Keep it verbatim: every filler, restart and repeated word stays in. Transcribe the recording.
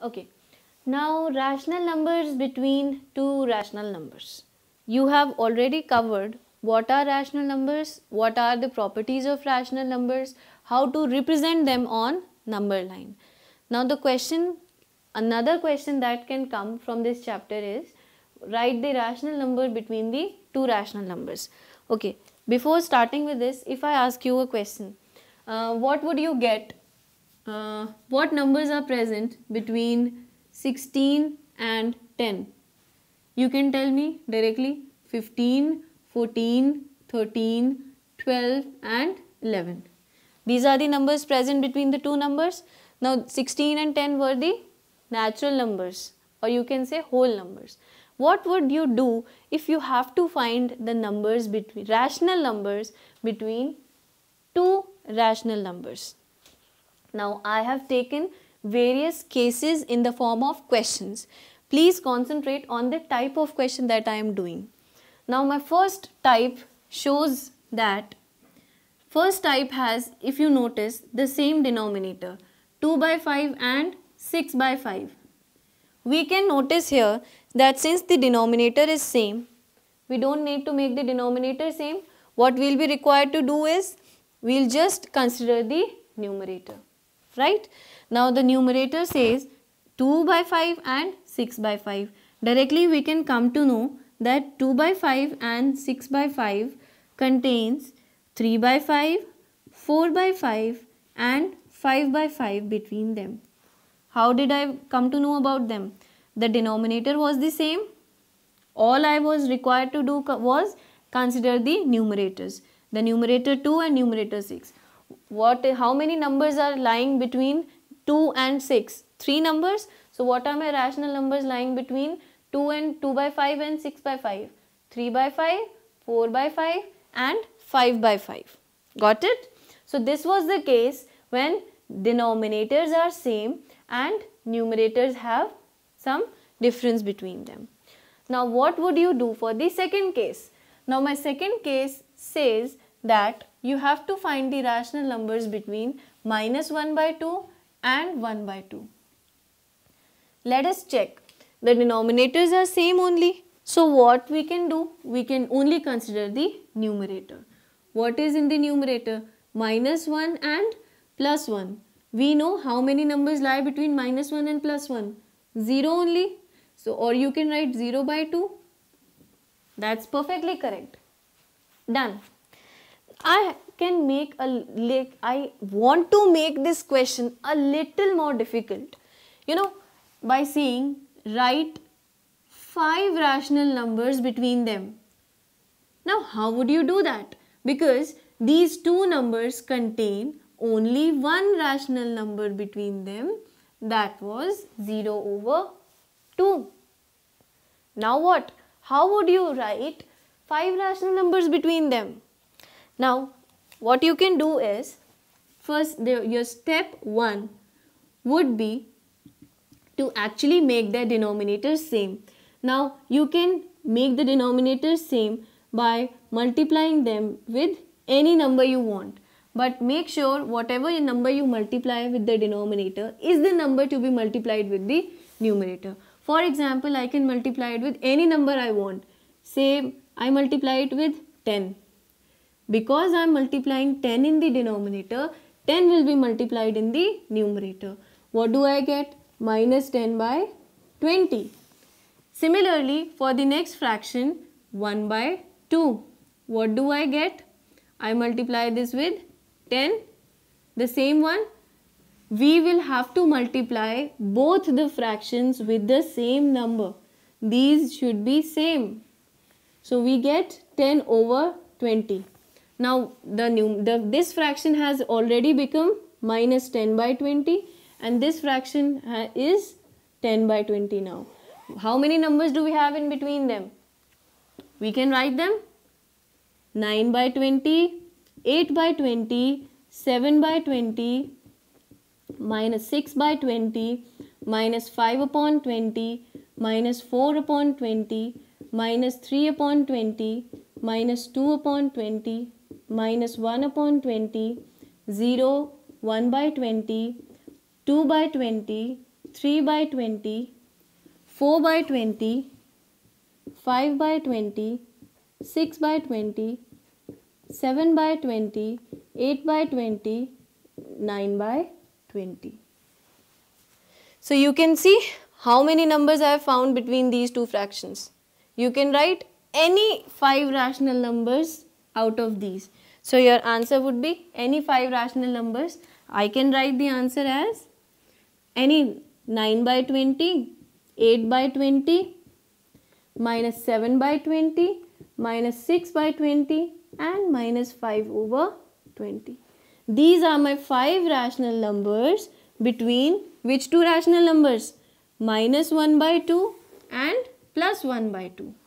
Okay. Now rational numbers between two rational numbers. You have already covered what are rational numbers, what are the properties of rational numbers, how to represent them on number line. Now the question, another question that can come from this chapter is write the rational number between the two rational numbers. Okay, before starting with this, if I ask you a question, uh, what would you get? Uh, what numbers are present between sixteen and ten? You can tell me directly. Fifteen, fourteen, thirteen, twelve and eleven. These are the numbers present between the two numbers. Now sixteen and ten were the natural numbers, or you can say whole numbers. What would you do if you have to find the numbers between rational numbers between two rational numbers? Now I have taken various cases in the form of questions. Please concentrate on the type of question that I am doing. Now my first type shows that first type has, if you notice, the same denominator, two by five and six by five. We can notice here that since the denominator is same, we don't need to make the denominator same. What we'll be required to do is, we'll just consider the numerator. Right? Now the numerator says two by five and six by five. Directly we can come to know that two by five and six by five contains three by five, four by five and five by five between them. How did I come to know about them? The denominator was the same. All I was required to do was consider the numerators. The numerator two and numerator six. What, how many numbers are lying between two and six? Three numbers. So what are my rational numbers lying between two and two by five and six by five? three by five, four by five and five by five. Got it? So this was the case when denominators are same and numerators have some difference between them. Now what would you do for the second case? Now my second case says that you have to find the rational numbers between minus one by two and one by two. Let us check. The denominators are same only. So what we can do? We can only consider the numerator. What is in the numerator? Minus one and plus one. We know how many numbers lie between minus one and plus one. zero only. So, or you can write zero by two. That's perfectly correct. Done. I can make a, like, I want to make this question a little more difficult. You know, by saying write five rational numbers between them. Now, how would you do that? Because these two numbers contain only one rational number between them, that was zero over two. Now what? How would you write five rational numbers between them? Now, what you can do is, first the, your step one would be to actually make the denominators same. Now, you can make the denominators same by multiplying them with any number you want. But make sure whatever number you multiply with the denominator is the number to be multiplied with the numerator. For example, I can multiply it with any number I want. Say I multiply it with ten. Because I am multiplying ten in the denominator, ten will be multiplied in the numerator. What do I get? Minus ten by twenty. Similarly, for the next fraction, one by two. What do I get? I multiply this with ten. The same one. We will have to multiply both the fractions with the same number. These should be same. So we get ten over twenty. Now the, new, the this fraction has already become minus ten by twenty and this fraction is ten by twenty now. How many numbers do we have in between them? We can write them nine by twenty, eight by twenty, seven by twenty, minus six by twenty, minus five upon twenty, minus four upon twenty, minus three upon twenty, minus two upon twenty, minus one upon twenty, zero, one by twenty, two by twenty, three by twenty, four by twenty, five by twenty, six by twenty, seven by twenty, eight by twenty, nine by twenty. So you can see how many numbers I have found between these two fractions. You can write any five rational numbers out of these. So your answer would be any five rational numbers. I can write the answer as any nine by twenty, eight by twenty, minus seven by twenty, minus six by twenty and minus five over twenty. These are my five rational numbers between which two rational numbers? Minus one by two and plus one by two.